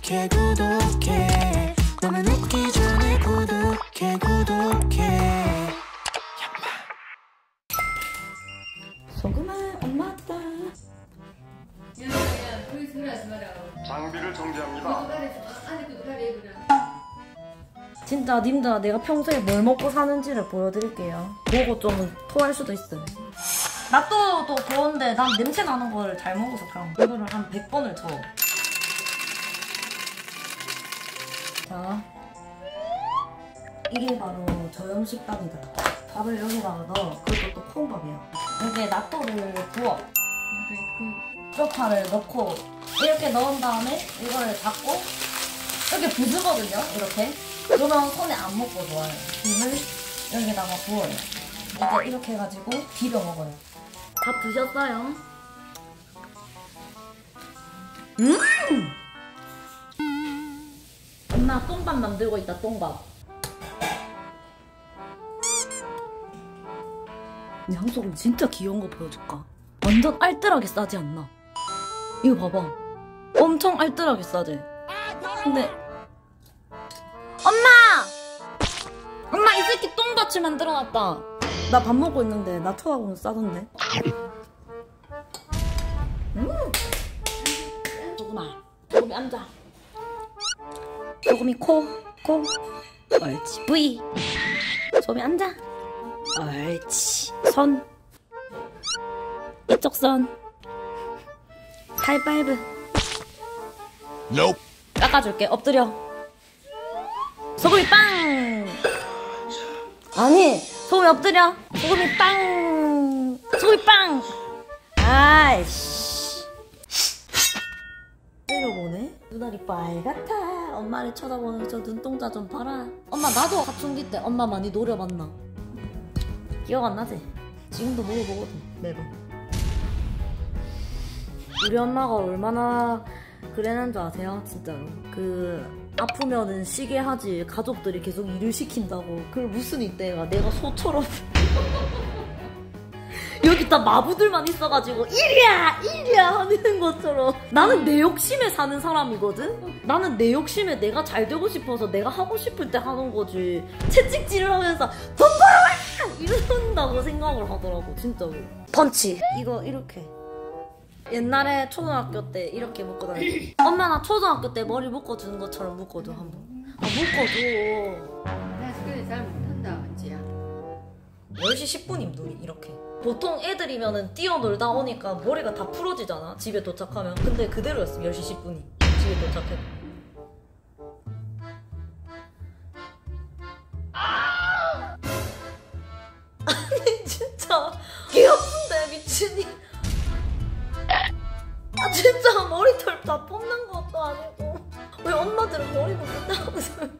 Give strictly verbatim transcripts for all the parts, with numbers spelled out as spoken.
구독해 구독해 너무 늦기 전에 구독해 구독해. 소금아 엄마 왔다. 야야야 거기 소리 하지 마라. 장비를 정지합니다. 안에 구독하래 그냥. 진짜 님들아 내가 평소에 뭘 먹고 사는지를 보여드릴게요. 보고 좀 토할 수도 있어요. 낫또도 좋은데 난 냄새 나는 거를 잘 먹어서 그냥 이거를 한 백 번을 쳐. 자, 이게 바로 저염식당이다. 밥을 여기다가 넣어. 그리고 또 콩밥이야. 이렇게 낫또를 부어. 쪽파를 넣고 이렇게 넣은 다음에 이거를 잡고 이렇게 부수거든요. 이렇게. 그러면 손에 안 묻고 좋아요. 김을 여기다가 부어요. 이제 이렇게 해가지고 비벼 먹어요. 밥 드셨어요? 음! 엄마 똥밥 만들고 있다. 똥밥. 양소금 진짜 귀여운 거 보여줄까? 완전 알뜰하게 싸지 않나? 이거 봐봐. 엄청 알뜰하게 싸지? 근데 엄마! 엄마 이 새끼 똥밭을 만들어놨다. 나 밥 먹고 있는데 나 토하고는 싸던데. 음! 소금아 소금이 앉아. 소금이 코, 코. 옳지. V. 소금이 앉아. 옳지. 손. 이쪽 손. 하이파이브. Nope. 깎아줄게. 엎드려. 소금이 빵! 아니, 소금이 엎드려. 소금이 빵! 소금이 빵! 아이씨. 때려보네? 눈알이 빨갛다. 엄마를 쳐다보는 저 눈동자 좀 봐라. 엄마 나도 사춘기 때 엄마 많이 노려봤나? 기억 안 나지? 지금도 물어보거든, 매번. 우리 엄마가 얼마나 그랬는 줄 아세요? 진짜로. 그 아프면은 쉬게 하지 가족들이 계속 일을 시킨다고. 그걸 무슨 이때가 내가 소처럼 여기 다 마부들만 있어가지고 일이야! 일이야! 하는 것처럼. 나는 내 욕심에 사는 사람이거든? 나는 내 욕심에 내가 잘 되고 싶어서 내가 하고 싶을 때 하는 거지. 채찍질을 하면서 돈 벌어와! 이런다고 생각을 하더라고 진짜로. 펀치! 이거 이렇게 옛날에 초등학교 때 이렇게 묶어다녔어. 엄마 나 초등학교 때 머리 묶어주는 것처럼 묶어줘 한번. 아 묶어줘. 나 스크린 잘 못한다 은지야. 열 시 십 분임 눈이 이렇게. 보통 애들이면은 뛰어놀다 오니까 머리가 다 풀어지잖아 집에 도착하면. 근데 그대로였어. 열 시 십 분이 집에 도착해. 아니 진짜 개 아픈데 미친이. 아 진짜 머리털 다 뽑는 것도 아니고 왜 엄마들은 머리 묶는다고.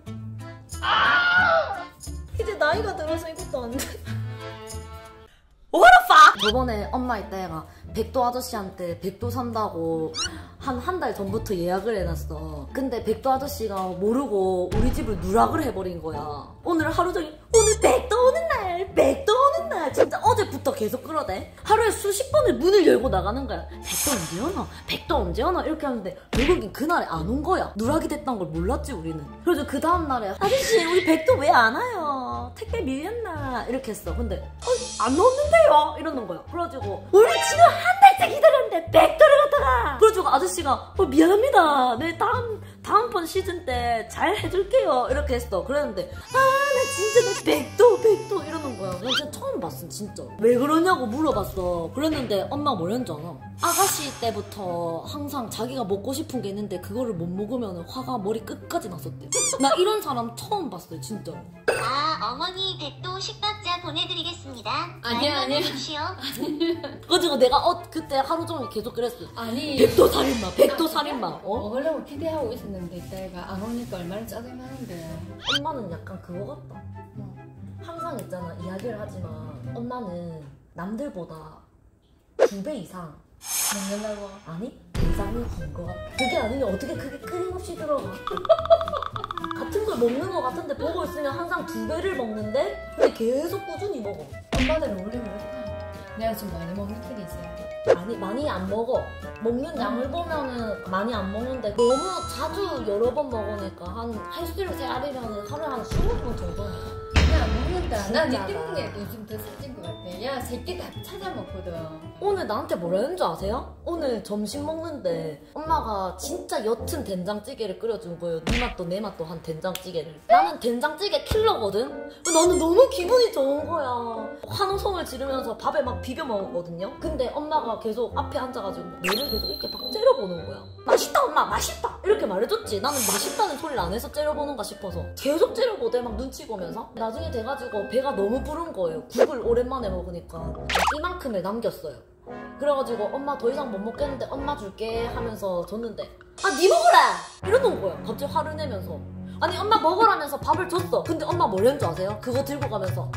이제 나이가 들어서 이것도 안 돼. What the fuck? 저번에 엄마 이때가 백도 아저씨한테 백도 산다고 한 한 달 전부터 예약을 해놨어. 근데 백도 아저씨가 모르고 우리 집을 누락을 해버린 거야. 오늘 하루 종일 오늘 백도 오는 날 백도 오는 날 진짜 어제부터 계속 그러대. 하루에 수십 번을 문을 열고 나가는 거야. 백도 언제 오나? 백도 언제 오나? 이렇게 하는데 결국엔 그날에 안 온 거야. 누락이 됐다는 걸 몰랐지 우리는. 그래서 그 다음날에 아저씨 우리 백도 왜 안 와요? 택배 밀렸나? 이렇게 했어. 근데 어, 안 오는데요? 이러는 거야. 그래가지고 우리 지금 한 달째 기다렸는데 백도를 갖다가. 그래가지고 아저씨가 어, 미안합니다. 네 다음 다음번 시즌 때 잘 해줄게요. 이렇게 했어. 그랬는데 아 나 진짜 나 백도 백도 이러는 거야. 나 진짜 처음 봤어 진짜. 왜 그러냐고 물어봤어. 그랬는데 엄마가 뭐랬는지 알아? 아가씨 때부터 항상 자기가 먹고 싶은 게 있는데 그거를 못 먹으면 화가 머리 끝까지 났었대. 나 이런 사람 처음 봤어요 진짜로. 아, 어머니 백도 식박자 보내드리겠습니다. 아니야, 아니야. 그래가지고 내가 어 그때 하루 종일 계속 그랬어. 아니 백도 살인마 백도 살인마. 어? 먹으려고 기대하고 있었는데 이따가 안 오니까 얼마나 짜증나는데. 엄마는 약간 그거 같다. 항상 있잖아 이야기를 하지만 엄마는 남들보다 두 배 이상 먹는다고. 아니 대상이 긴 거 같아. 그게 아니면 어떻게 그게 끊임없이 들어가. 같은 걸 먹는 거 같은데 보고 있으면 항상 두 배를 먹는데 근데 계속 꾸준히 먹어. 엄마들은 원래 그렇다. 내가 좀 많이 먹는 편이지. 많이 많이 안 먹어. 먹는 양을 보면은 많이 안 먹는데 너무 자주 여러 번 먹으니까 한 횟수를 세알이면 하루에 한 스무 번 정도. 그냥 안 먹는다. 난 니 진짜다. 때문에 요즘 더 살찐 것 같아. 야, 새끼 다 찾아 먹거든. 오늘 나한테 뭐라 했는 줄 아세요? 오늘 점심 먹는데 엄마가 진짜 옅은 된장찌개를 끓여준 거예요. 네 맛도 내 맛도 한 된장찌개를. 나는 된장찌개 킬러거든? 나는 너무 기분이 좋은 거야. 환호성을 지르면서 밥에 막 비벼 먹었거든요? 근데 엄마가 계속 앞에 앉아가지고 얘를 계속 이렇게 막 째려보는 거야. 맛있다 엄마 맛있다! 이렇게 말해줬지. 나는 맛있다는 소리를 안 해서 째려보는가 싶어서 계속 째려보대 막 눈치 보면서. 나중에 돼가지고 배가 너무 부른 거예요. 국을 오랜만에 먹으니까 이만큼을 남겼어요. 그래가지고 엄마 더 이상 못 먹겠는데 엄마 줄게 하면서 줬는데 아 니 먹으라! 이러는 거야. 갑자기 화를 내면서. 아니 엄마 먹으라면서 밥을 줬어. 근데 엄마 뭘 했는 줄 아세요? 그거 들고 가면서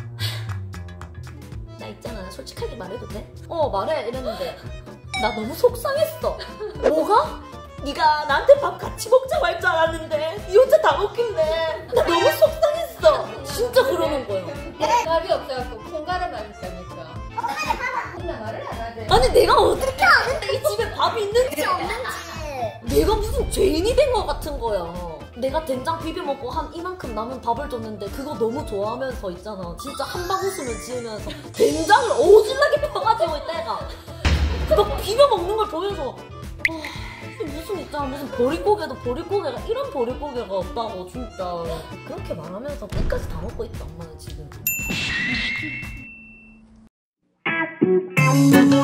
나 있잖아 솔직하게 말해도 돼? 어 말해 이랬는데 나 너무 속상했어. 뭐가? 네가 나한테 밥 같이 먹자고 할 줄 알았는데 니 혼자 다 먹길래 나 너무 속상했어. 진짜 그러는 거예요. 밥이 없어갖고 콩가루 맛있다니까. 엄마 말을 안 하지. 아니 내가 어떻게 아는데 이 집에 밥이 있는지 없는지. 내가 무슨 죄인이 된 것 같은 거야. 내가 된장 비벼 먹고 한 이만큼 남은 밥을 줬는데 그거 너무 좋아하면서 있잖아. 진짜 한방 웃음을 지으면서 된장을 오질나게 퍼가지고 있다가 막 비벼 먹는 걸 보면서 어, 무슨 있잖아 무슨 보릿고개도 보릿고개가 이런 보릿고개가 없다고 진짜 그렇게 말하면서 끝까지 다 먹고 있다 엄마는 지금.